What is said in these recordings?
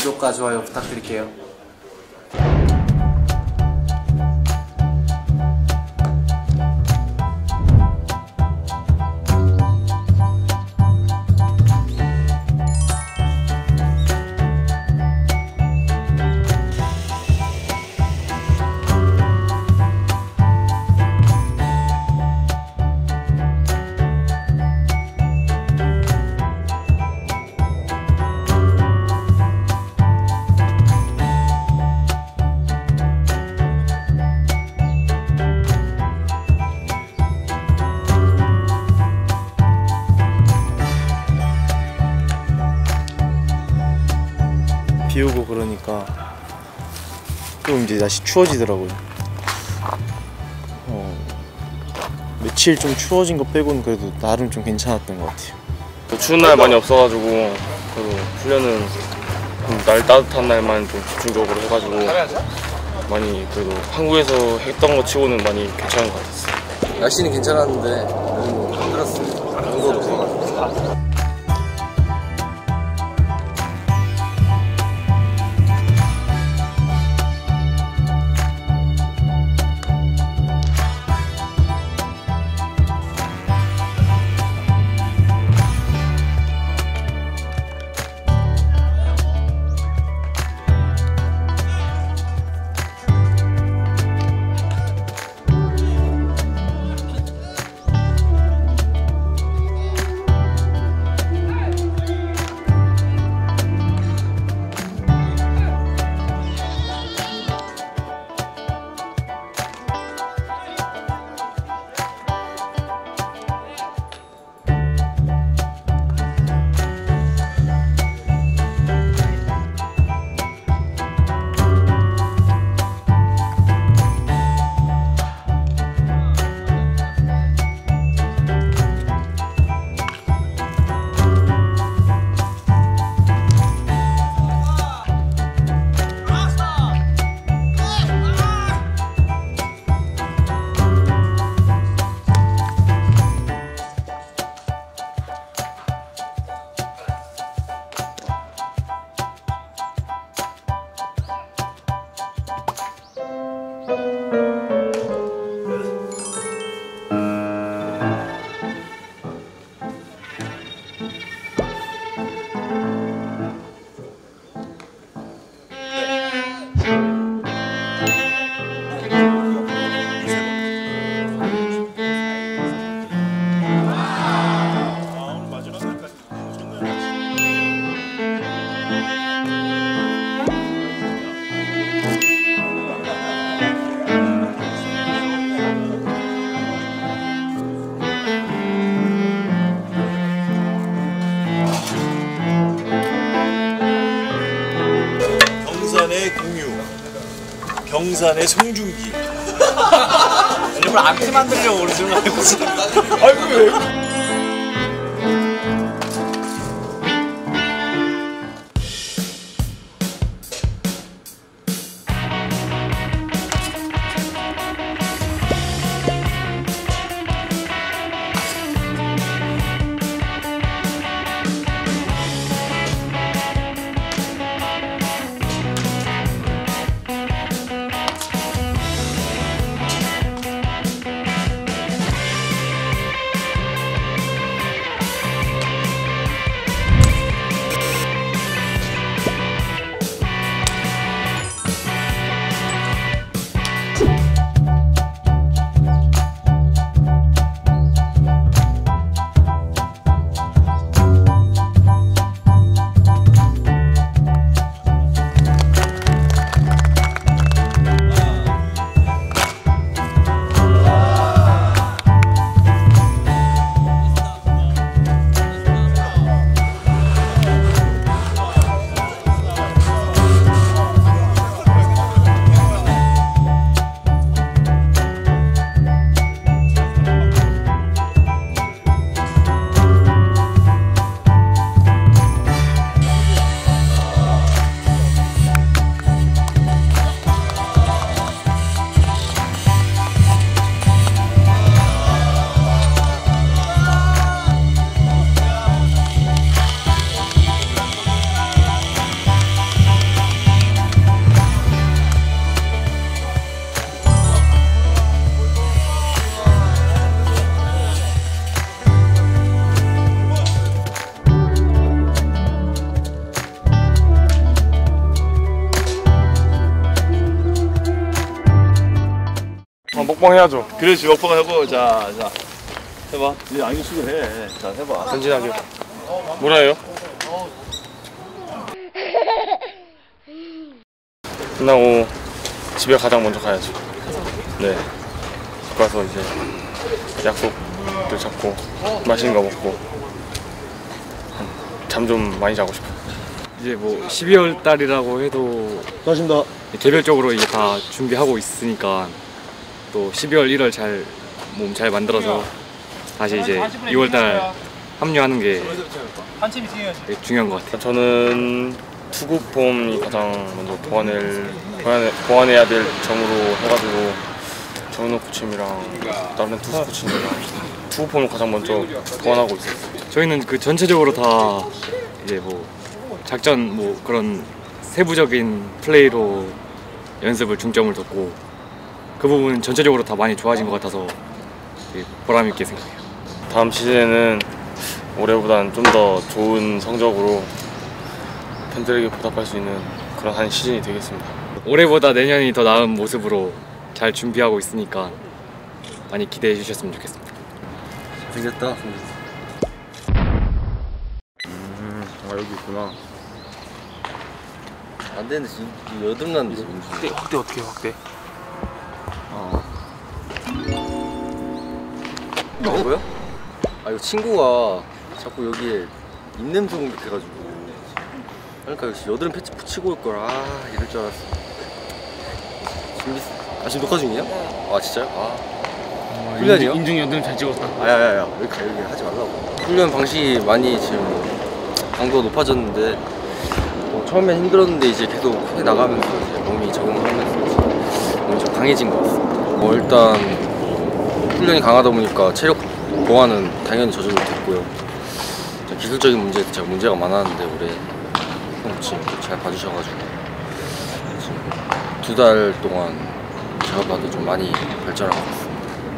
구독과 좋아요 부탁드릴게요. 비 오고 그러니까 좀 이제 날씨 추워지더라고요. 며칠 좀 추워진 거 빼고는 그래도 나름 좀 괜찮았던 것 같아요. 추운 날 많이 없어가지고 그래도 훈련은 날 따뜻한 날만 좀 집중적으로 해가지고 많이 그래도 한국에서 했던 거 치고는 많이 괜찮은 것 같았어요. 날씨는 괜찮았는데 너무 힘들었어요. 온도도 높아가지고. 경산의 공유, 경산의 송중기. 일부러 안티 만들려고 그러지 말고. 아이고 왜? 먹방 해야죠. 그렇지 먹방 하고 자 해봐. 이제 안경 쓰고 해. 자 해봐. 전진하게. 뭐라 해요? 끝나고 집에 가장 먼저 가야죠. 네. 집 가서 이제 약속들 잡고 맛있는 거 먹고 잠 좀 많이 자고 싶어요. 이제 뭐 12월 달이라고 해도 고맙습니다. 개별적으로 이제 다 준비하고 있으니까 또 12월 1월 몸 잘 만들어서 다시 이제 2월 달 합류하는 게 되게 중요한 것 같아요. 저는 투구폼이 가장 먼저 보완해야 될 점으로 해가지고 정은호 코치님이랑 다른 투수 코치님이랑 투구폼을 가장 먼저 보완하고 있어요. 저희는 그 전체적으로 다 이제 뭐 작전 뭐 그런 세부적인 플레이로 연습을 중점을 뒀고 그 부분은 전체적으로 다 많이 좋아진 것 같아서 되게 보람 있게 생각해요. 다음 시즌에는 올해보다는 좀 더 좋은 성적으로 팬들에게 보답할 수 있는 그런 한 시즌이 되겠습니다. 올해보다 내년이 더 나은 모습으로 잘 준비하고 있으니까 많이 기대해 주셨으면 좋겠습니다. 생겼다. 아 여기 있구나. 안 되는데 지금 여드름난데 지금. 확대 어떻게 해, 확대? 뭐야? 아 이거 친구가 자꾸 여기에 입냄새 공격해가지고. 그러니까 역시 여드름 패치 붙이고 올 걸. 아 이럴 줄 알았어. 지금 녹화 중이야? 아 진짜요? 아 훈련이요? 인중 여드름 잘 찍었다. 아야야야 여기 하지 말라고. 훈련 방식이 많이 지금 강도가 높아졌는데 뭐 처음엔 힘들었는데 이제 계속 해 나가면서 이제 몸이 적응하면서 이제 몸이 좀 강해진 것 같습니다. 뭐 일단 훈련이 강하다 보니까 체력 보완은 당연히 저절로 됐고요. 기술적인 문제에서 제가 문제가 많았는데 올해 코치님 잘 봐주셔가지고 지금 2달 동안 제가 봐도 좀 많이 발전한 것 같습니다.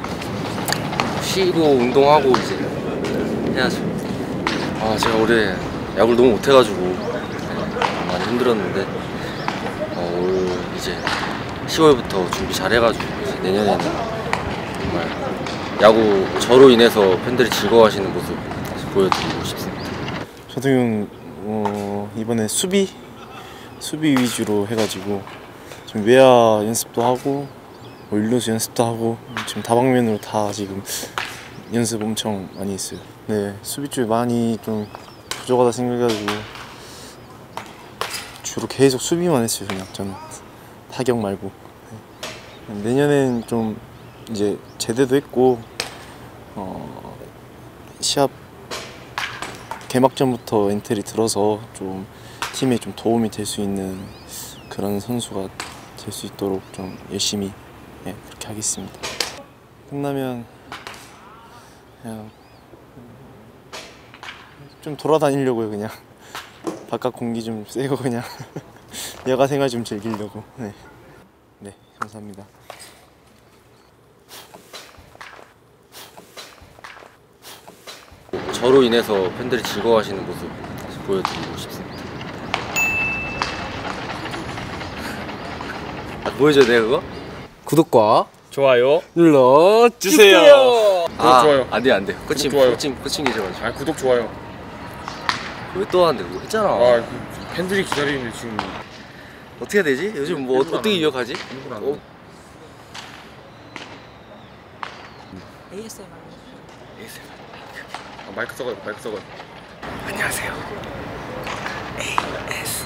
쉬고 운동하고 이제 해야죠. 아 제가 올해 야구를 너무 못해가지고 많이 힘들었는데 올 이제 10월부터 준비 잘해가지고 이제 내년에는 정말 야구 저로 인해서 팬들이 즐거워하시는 모습 다시 보여드리고 싶습니다. 저도 이번에 수비 위주로 해가지고 지금 외야 연습도 하고 뭐 일루수 연습도 하고 지금 다방면으로 다 지금 연습 엄청 많이 했어요. 네, 수비 쪽에 많이 좀 부족하다 생각해가지고 주로 계속 수비만 했어요. 그냥 저는 타격 말고. 네. 내년엔 좀 이제 제대도 했고 시합 개막전부터 엔트리 들어서 좀 팀에 좀 도움이 될 수 있는 그런 선수가 될 수 있도록 좀 열심히 그렇게 하겠습니다. 끝나면 그냥 좀 돌아다니려고요. 그냥 바깥 공기 좀 쐬고 그냥 여가 생활 좀 즐기려고. 네, 감사합니다. 저로 인해서 팬들이 즐거워하시는 모습 다시 보여드리고 싶습니다. 보여줘야 돼 그거? 구독과 좋아요. 눌러주세요. 아 좋아요. 안돼 코칭 좋아요. 코칭 계셔가지고 아 구독 좋아요. 왜 또 하는데 그거 했잖아. 아 팬들이 기다리는데 지금 어떻게 해야 되지? 요즘 뭐 어떻게 이어가지? ASMR. 마이크 써가요. 안녕하세요. AS